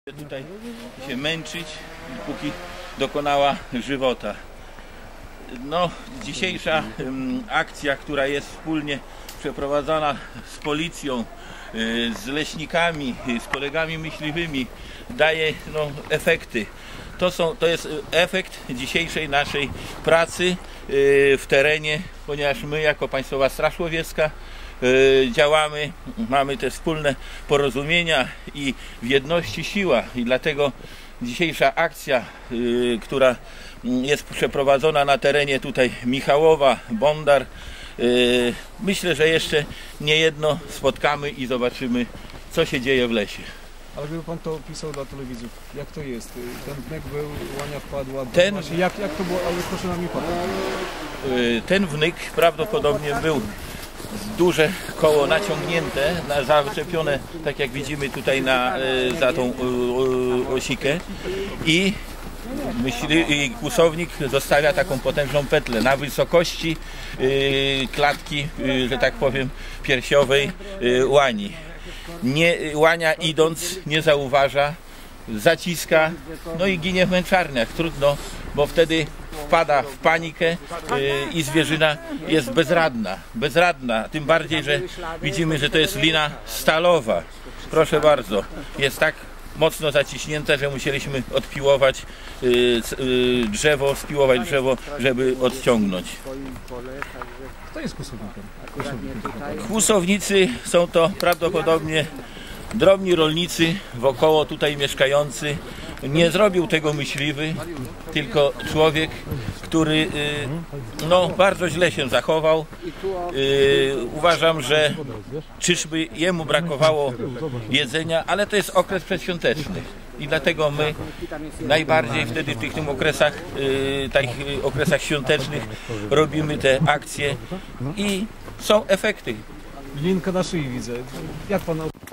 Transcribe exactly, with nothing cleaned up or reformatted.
Tutaj się męczyć, póki dokonała żywota. No, dzisiejsza um, akcja, która jest wspólnie przeprowadzana z policją, y, z leśnikami, y, z kolegami myśliwymi, daje no, efekty. To, są, to jest efekt dzisiejszej naszej pracy y, w terenie, ponieważ my jako Państwowa Straż Łowiecka działamy, mamy te wspólne porozumienia i w jedności siła, i dlatego dzisiejsza akcja, y, która jest przeprowadzona na terenie tutaj Michałowa, Bondar, y, myślę, że jeszcze niejedno spotkamy i zobaczymy, co się dzieje w lesie. Ale gdyby Pan to opisał dla telewidzów, jak to jest? Ten wnek był, łania wpadła, ten, właśnie, jak, jak to było, ale proszę nam nie padać. Y, ten wnyk prawdopodobnie był duże koło naciągnięte, na, zaczepione, tak jak widzimy tutaj na, za tą osikę, i myśli, i kłusownik zostawia taką potężną petlę na wysokości y, klatki, y, że tak powiem, piersiowej y, łani. Nie, łania idąc nie zauważa, zaciska, no i ginie w męczarniach. Trudno, bo wtedy wpada w panikę yy, i zwierzyna jest bezradna. Bezradna, tym bardziej, że widzimy, że to jest lina stalowa. Proszę bardzo, jest tak mocno zaciśnięta, że musieliśmy odpiłować yy, yy, drzewo, spiłować drzewo, żeby odciągnąć. Kto jest kłusownikiem? Kłusownicy są to prawdopodobnie drobni rolnicy wokoło tutaj mieszkający. Nie zrobił tego myśliwy, tylko człowiek, który no, bardzo źle się zachował. Uważam, że czyżby jemu brakowało jedzenia, ale to jest okres przedświąteczny i dlatego my najbardziej wtedy w tych, tych okresach, takich okresach świątecznych robimy te akcje i są efekty. Linka na szyi widzę. Jak Pan